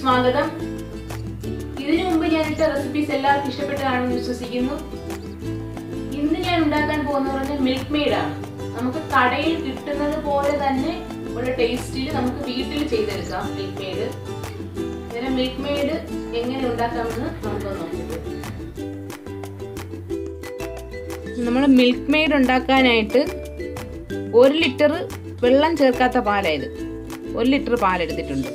സ്വാഗതം. ഇതിനു മുമ്പ് ഞാൻ ഇട്ട റെസിപ്പീസ് എല്ലാവർക്കും ഇഷ്ടപ്പെട്ടതാണെന്ന് വിശ്വസിക്കുന്നു. ഇന്ന് ഞാൻ ഉണ്ടാക്കാൻ പോകുന്നത് മിൽക്ക് മെയ്ഡ് ആണ്. നമുക്ക് കടയിൽ കിട്ടുന്നത് പോലെ തന്നെ ഉള്ള ടേസ്റ്റിൽ നമുക്ക് വീട്ടിൽ ചെയ്തെടുക്കാം മിൽക്ക് മെയ്ഡ്. അന്നേരം മിൽക്ക് മെയ്ഡ് എങ്ങനെ ഉണ്ടാക്കാമെന്ന് നമുക്ക് നോക്കിയിട്ട്. നമ്മൾ മിൽക്ക് മെയ്ഡ് ഉണ്ടാക്കാനായിട്ട് 1 ലിറ്റർ വെള്ളം ചേർക്കാത്ത പാലായത് 1 ലിറ്റർ പാലെടുത്തിട്ടുണ്ട്.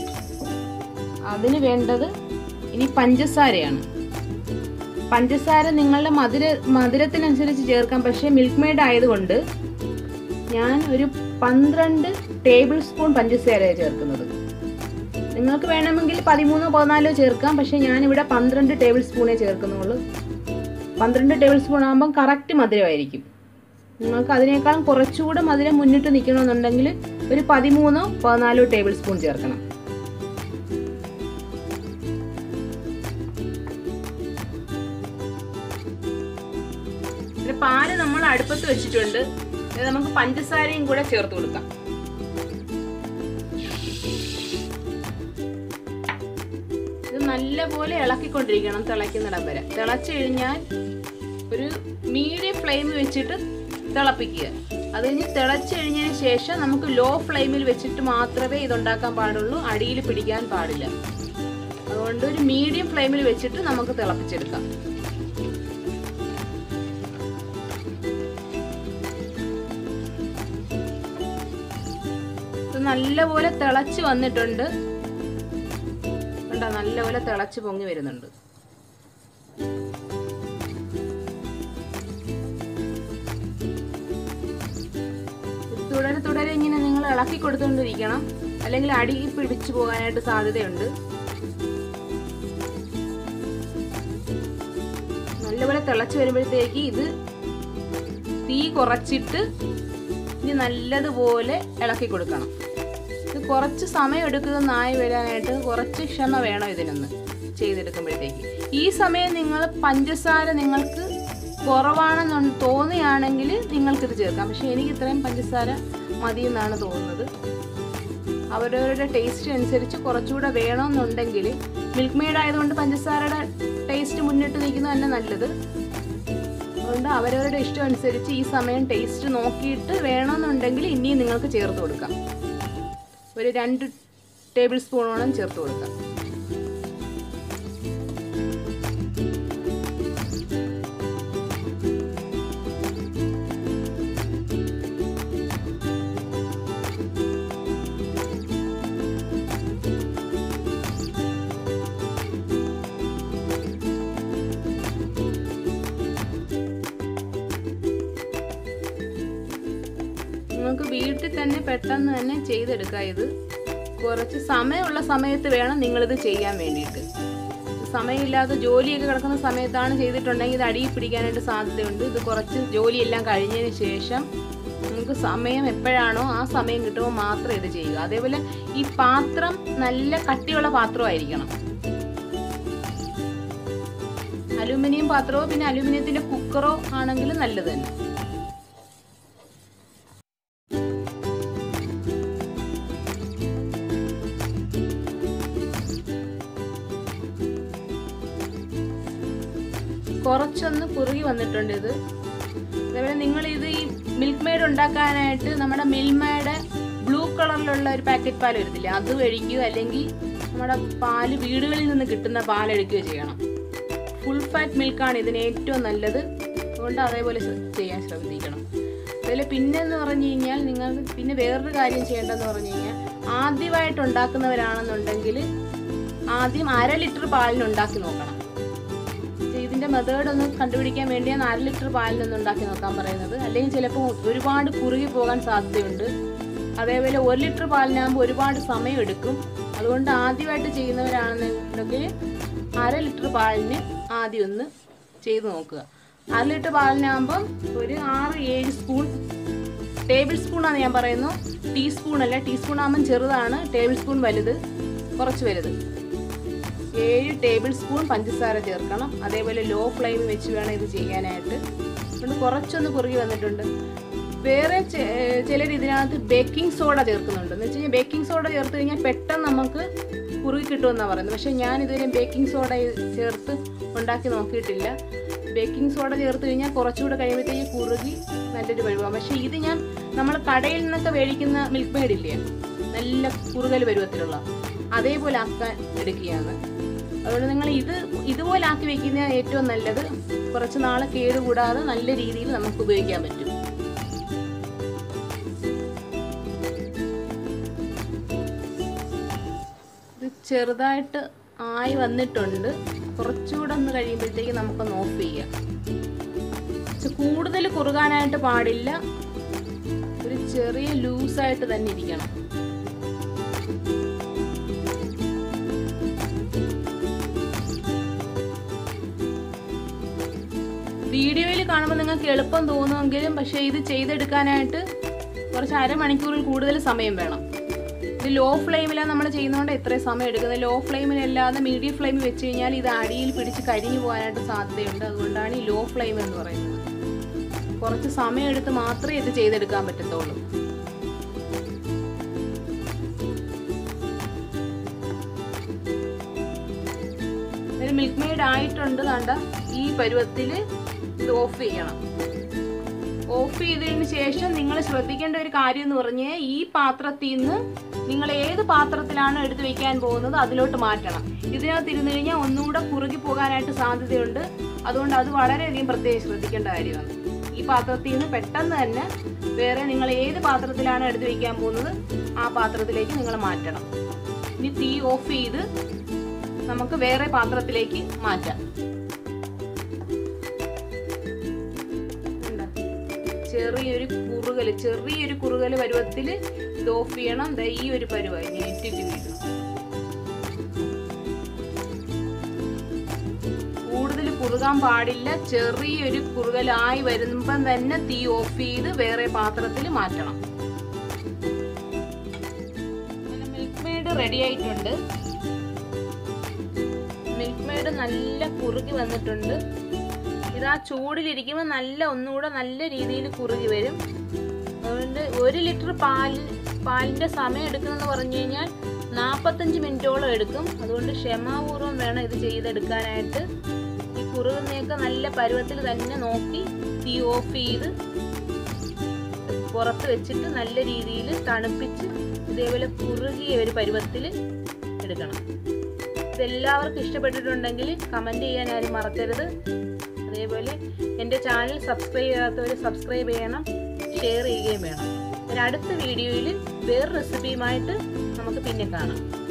അതിന് വേണ്ടത് ഇനി പഞ്ചസാരയാണ്. പഞ്ചസാര നിങ്ങളുടെ മധുരത്തിനനുസരിച്ച് ചേർക്കാം. പക്ഷേ മിൽക്ക് മെയ്ഡ് ആയതുകൊണ്ട് ഞാൻ ഒരു 12 ടേബിൾ സ്പൂൺ പഞ്ചസാരയാണ് ചേർക്കുന്നത്. നിങ്ങൾക്ക് വേണമെങ്കിൽ 13 14 ചേർക്കാം. പക്ഷേ ഞാനിവിടെ 12 ടേബിൾ സ്പൂണേ ചേർക്കുന്നുള്ളൂ. 12 ടേബിൾ സ്പൂൺ ആകുമ്പം കറക്റ്റ് മധുരമായിരിക്കും. നിങ്ങൾക്ക് അതിനേക്കാളും കുറച്ചുകൂടെ മധുരം മുന്നിട്ട് നിൽക്കണമെന്നുണ്ടെങ്കിൽ ഒരു 13 14 ടേബിൾ സ്പൂൺ ചേർക്കണം. പാല് നമ്മൾ അടുപ്പത്ത് വെച്ചിട്ടുണ്ട്. നമുക്ക് പഞ്ചസാരയും കൂടെ ചേർത്ത് കൊടുക്കാം. ഇത് നല്ലപോലെ ഇളക്കിക്കൊണ്ടിരിക്കണം തിളയ്ക്കുന്നിടം വരെ. തിളച്ചു കഴിഞ്ഞാൽ ഒരു മീഡിയം ഫ്ലെയിം വെച്ചിട്ട് തിളപ്പിക്കുക. അത് കഴിഞ്ഞ് തിളച്ചു കഴിഞ്ഞതിന് ശേഷം നമുക്ക് ലോ ഫ്ലെയിമിൽ വെച്ചിട്ട് മാത്രമേ ഇതുണ്ടാക്കാൻ പാടുള്ളൂ. അടിയിൽ പിടിക്കാൻ പാടില്ല. അതുകൊണ്ട് ഒരു മീഡിയം ഫ്ലെയിമിൽ വെച്ചിട്ട് നമുക്ക് തിളപ്പിച്ചെടുക്കാം. നല്ലപോലെ തിളച്ച് വന്നിട്ടുണ്ട്. കണ്ടോ, നല്ലപോലെ തിളച്ച് പൊങ്ങി വരുന്നുണ്ട്. തുടരെ ഇങ്ങനെ നിങ്ങൾ ഇളക്കി കൊടുത്തുകൊണ്ടിരിക്കണം. അല്ലെങ്കിൽ അടി പിടിച്ചു പോകാനായിട്ട് സാധ്യതയുണ്ട്. നല്ലപോലെ തിളച്ച് വരുമ്പോഴത്തേക്ക് ഇത് തീ കുറച്ചിട്ട് ഇനി നല്ലതുപോലെ ഇളക്കി കൊടുക്കണം. ഇത് കുറച്ച് സമയം എടുക്കുന്നതായി വരാനായിട്ട് കുറച്ച് ക്ഷമ വേണം ഇതിനൊന്ന് ചെയ്തെടുക്കുമ്പോഴത്തേക്ക്. ഈ സമയം നിങ്ങൾ പഞ്ചസാര നിങ്ങൾക്ക് കുറവാണെന്ന് തോന്നുകയാണെങ്കിൽ നിങ്ങൾക്കിത് ചേർക്കാം. പക്ഷെ എനിക്ക് ഇത്രയും പഞ്ചസാര മതി എന്നാണ് തോന്നുന്നത്. അവരവരുടെ ടേസ്റ്റ് അനുസരിച്ച് കുറച്ചുകൂടെ വേണമെന്നുണ്ടെങ്കിൽ മിൽക്ക് മെയ്ഡ് ആയതുകൊണ്ട് പഞ്ചസാരയുടെ ടേസ്റ്റ് മുന്നിട്ട് നിൽക്കുന്നത് തന്നെ നല്ലത്. അതുകൊണ്ട് അവരവരുടെ ഇഷ്ടം അനുസരിച്ച് ഈ സമയം ടേസ്റ്റ് നോക്കിയിട്ട് വേണമെന്നുണ്ടെങ്കിൽ ഇനിയും നിങ്ങൾക്ക് ചേർത്ത് കൊടുക്കാം. ഒരു 2 ടേബിൾ സ്പൂണോളം ചേർത്ത് കൊടുക്കാം. നമുക്ക് വീട്ടിൽ തന്നെ പെട്ടെന്ന് തന്നെ ചെയ്തെടുക്കാം. ഇത് കുറച്ച് സമയമുള്ള സമയത്ത് വേണം നിങ്ങളിത് ചെയ്യാൻ വേണ്ടിയിട്ട്. സമയമില്ലാതെ ജോലിയൊക്കെ കിടക്കുന്ന സമയത്താണ് ചെയ്തിട്ടുണ്ടെങ്കിൽ ഇത് അടിയിൽ പിടിക്കാനായിട്ട് സാധ്യതയുണ്ട്. ഇത് കുറച്ച് ജോലിയെല്ലാം കഴിഞ്ഞതിന് ശേഷം നമുക്ക് സമയം എപ്പോഴാണോ ആ സമയം കിട്ടുമ്പോൾ മാത്രം ഇത് ചെയ്യുക. അതേപോലെ ഈ പാത്രം നല്ല കട്ടിയുള്ള പാത്രമായിരിക്കണം. അലുമിനിയം പാത്രമോ പിന്നെ അലുമിനിയത്തിൻ്റെ കുക്കറോ ആണെങ്കിലും നല്ലത് തന്നെ. കുറച്ചൊന്ന് കുറുകി വന്നിട്ടുണ്ട് ഇത്. അതേപോലെ നിങ്ങളിത് ഈ മിൽക്ക് മെയ്ഡ് ഉണ്ടാക്കാനായിട്ട് നമ്മുടെ മിൽമയുടെ ബ്ലൂ കളറിലുള്ള ഒരു പാക്കറ്റ് പാൽ വരത്തില്ലേ, അത് കഴിക്കുക. അല്ലെങ്കിൽ നമ്മുടെ പാല് വീടുകളിൽ നിന്ന് കിട്ടുന്ന പാലെടുക്കുകയോ ചെയ്യണം. ഫുൾ ഫാറ്റ് മിൽക്കാണ് ഇതിന് ഏറ്റവും നല്ലത്. അതുകൊണ്ട് അതേപോലെ ചെയ്യാൻ ശ്രദ്ധിക്കണം. അതുപോലെ പിന്നെന്ന് പറഞ്ഞു കഴിഞ്ഞാൽ നിങ്ങൾ പിന്നെ വേറൊരു കാര്യം ചെയ്യേണ്ടതെന്ന് പറഞ്ഞു കഴിഞ്ഞാൽ ആദ്യമായിട്ട് ഉണ്ടാക്കുന്നവരാണെന്നുണ്ടെങ്കിൽ ആദ്യം 1/2 ലിറ്റർ പാലിന് ഉണ്ടാക്കി നോക്കണം. ഇതിൻ്റെ മെത്തേഡ് ഒന്ന് കണ്ടുപിടിക്കാൻ വേണ്ടിയാണ് 1/2 ലിറ്റർ പാലിനൊന്ന് ഉണ്ടാക്കി നോക്കാൻ പറയുന്നത്. അല്ലെങ്കിൽ ചിലപ്പോൾ ഒരുപാട് കുറുകി പോകാൻ സാധ്യതയുണ്ട്. അതേപോലെ 1 ലിറ്റർ പാലിനാകുമ്പോൾ ഒരുപാട് സമയം എടുക്കും. അതുകൊണ്ട് ആദ്യമായിട്ട് ചെയ്യുന്നവരാണെന്നുണ്ടെങ്കിൽ 1/2 ലിറ്റർ പാലിന് ആദ്യം ഒന്ന് ചെയ്ത് നോക്കുക. 1/2 ലിറ്റർ പാലിനാകുമ്പം ഒരു 6-7 സ്പൂൺ, ടേബിൾ സ്പൂണാണ് ഞാൻ പറയുന്നു, ടീസ്പൂൺ അല്ല. ടീസ്പൂൺ ആകുമ്പം ചെറുതാണ്, ടേബിൾ സ്പൂൺ വലുത്, കുറച്ച് വലുത്. 7 ടേബിൾ സ്പൂൺ പഞ്ചസാര ചേർക്കണം. അതേപോലെ ലോ ഫ്ലെയിം വെച്ച് വേണം ഇത് ചെയ്യാനായിട്ട്. അതുകൊണ്ട് കുറച്ചൊന്ന് കുറുകി വന്നിട്ടുണ്ട്. വേറെ ചിലർ ഇതിനകത്ത് ബേക്കിംഗ് സോഡ ചേർക്കുന്നുണ്ട്. എന്ന് വെച്ച് കഴിഞ്ഞാൽ ബേക്കിംഗ് സോഡ ചേർത്ത് കഴിഞ്ഞാൽ പെട്ടെന്ന് നമുക്ക് കുറുകി കിട്ടുമെന്നാണ് പറയുന്നത്. പക്ഷേ ഞാൻ ഇതുവരെ ബേക്കിംഗ് സോഡ ചേർത്ത് ഉണ്ടാക്കി നോക്കിയിട്ടില്ല. ബേക്കിംഗ് സോഡ ചേർത്ത് കഴിഞ്ഞാൽ കുറച്ചുകൂടെ കഴിയുമ്പോഴത്തേക്ക് കുറുകി നല്ലൊരു പരുവാണ്. പക്ഷേ ഇത് നമ്മൾ കടയിൽ നിന്നൊക്കെ മേടിക്കുന്ന മിൽക്ക് മെയ്ഡ് ഇല്ലേ, നല്ല കുറുകൽ പരുവത്തിലുള്ള അതേപോലെ ആക്കാൻ എടുക്കുകയാണ്. അതുകൊണ്ട് നിങ്ങൾ ഇതുപോലെ ആക്കി വെക്കുന്നത് ഏറ്റവും നല്ലത്. കുറച്ച് നാൾ കേടുകൂടാതെ നല്ല രീതിയിൽ നമുക്ക് ഉപയോഗിക്കാൻ പറ്റും. ഇത് ചെറുതായിട്ട് ആയി വന്നിട്ടുണ്ട്. കുറച്ചുകൂടെ ഒന്ന് കഴിയുമ്പോഴത്തേക്ക് നമുക്കൊന്ന് ഓഫ് ചെയ്യാം. പക്ഷെ കൂടുതൽ കുറുകാനായിട്ട് പാടില്ല, ഒരു ചെറിയ ലൂസായിട്ട് തന്നെ ഇരിക്കണം. വീഡിയോയിൽ കാണുമ്പോൾ നിങ്ങൾക്ക് എളുപ്പം തോന്നുമെങ്കിലും പക്ഷേ ഇത് ചെയ്തെടുക്കാനായിട്ട് കുറച്ച് അരമണിക്കൂറിൽ കൂടുതൽ സമയം വേണം. ഇത് ലോ ഫ്ലെയിമിലാണ് നമ്മൾ ചെയ്യുന്നതുകൊണ്ട് എത്രയും സമയം എടുക്കുന്നത്. ലോ ഫ്ലെയിമിലല്ലാതെ മീഡിയം ഫ്ലെയിമിൽ വെച്ച് കഴിഞ്ഞാൽ ഇത് അടിയിൽ പിടിച്ച് കരിഞ്ഞു പോകാനായിട്ട് സാധ്യതയുണ്ട്. അതുകൊണ്ടാണ് ഈ ലോ ഫ്ലെയിം എന്ന് പറയുന്നത്. കുറച്ച് സമയം എടുത്ത് മാത്രമേ ഇത് ചെയ്തെടുക്കാൻ പറ്റത്തുള്ളൂ. ഒരു മിൽക്ക് മെയ്ഡ് ആയിട്ടുണ്ട്. കണ്ട ഈ പരുവത്തിൽ ഇത് ഓഫ് ചെയ്യണം. ഓഫ് ചെയ്തതിന് ശേഷം നിങ്ങൾ ശ്രദ്ധിക്കേണ്ട ഒരു കാര്യം എന്ന് പറഞ്ഞാൽ ഈ പാത്രത്തിൽ നിന്ന് നിങ്ങൾ ഏത് പാത്രത്തിലാണ് എടുത്ത് വെക്കാൻ പോകുന്നത് അതിലോട്ട് മാറ്റണം. ഇതിനകത്ത് ഇരുന്ന് കഴിഞ്ഞാൽ ഒന്നുകൂടെ കുറുകി പോകാനായിട്ട് സാധ്യതയുണ്ട്. അതുകൊണ്ട് അത് വളരെയധികം പ്രത്യേകം ശ്രദ്ധിക്കേണ്ട കാര്യമാണ്. ഈ പാത്രത്തിൽ നിന്ന് പെട്ടെന്ന് തന്നെ വേറെ നിങ്ങൾ ഏത് പാത്രത്തിലാണ് എടുത്ത് വെക്കാൻ പോകുന്നത് ആ പാത്രത്തിലേക്ക് നിങ്ങൾ മാറ്റണം. ഇനി തീ ഓഫ് ചെയ്ത് നമുക്ക് വേറെ പാത്രത്തിലേക്ക് മാറ്റാം. ചെറിയൊരു കുറുകൽ പരുവത്തിൽ ഇത് ഓഫ് ചെയ്യണം. ഈ ഒരു പരുവായി ഇങ്ങനെ ഇട്ടിട്ട് വീഴണം. കൂടുതൽ കുറുകാൻ പാടില്ല. ചെറിയൊരു കുറുകലായി വരുമ്പം തന്നെ തീ ഓഫ് ചെയ്ത് വേറെ പാത്രത്തിൽ മാറ്റണം. മിൽക്ക് മെയ്ഡ് റെഡി ആയിട്ടുണ്ട്. മിൽക്ക് മെയ്ഡ് നല്ല കുറുകി വന്നിട്ടുണ്ട്. ഇതാ ചൂടിലിരിക്കുമ്പോൾ ഒന്നുകൂടെ നല്ല രീതിയിൽ കുറുകി വരും. അതുകൊണ്ട് 1 ലിറ്റർ പാലിൻ്റെ സമയം എടുക്കുമെന്ന് പറഞ്ഞു കഴിഞ്ഞാൽ 45 മിനിറ്റോളം എടുക്കും. അതുകൊണ്ട് ക്ഷമാപൂർവ്വം വേണം ഇത് ചെയ്തെടുക്കാനായിട്ട്. ഈ കുറുകുന്നതൊക്കെ നല്ല പരുവത്തിൽ തന്നെ നോക്കി തീ ഓഫ് ചെയ്ത് പുറത്ത് വെച്ചിട്ട് നല്ല രീതിയിൽ തണുപ്പിച്ച് ഇതേപോലെ കുറുകിയ ഒരു പരുവത്തിൽ എടുക്കണം. ഇതെല്ലാവർക്കും ഇഷ്ടപ്പെട്ടിട്ടുണ്ടെങ്കിൽ കമൻറ്റ് ചെയ്യാൻ ആരും മറക്കരുത്. അതേപോലെ എൻ്റെ ചാനൽ സബ്സ്ക്രൈബ് ചെയ്യാത്തവർ സബ്സ്ക്രൈബ് ചെയ്യണം, ഷെയർ ചെയ്യുകയും വേണം. അടുത്ത വീഡിയോയിൽ വേറെ റെസിപ്പിയുമായിട്ട് നമുക്ക് പിന്നെ കാണാം.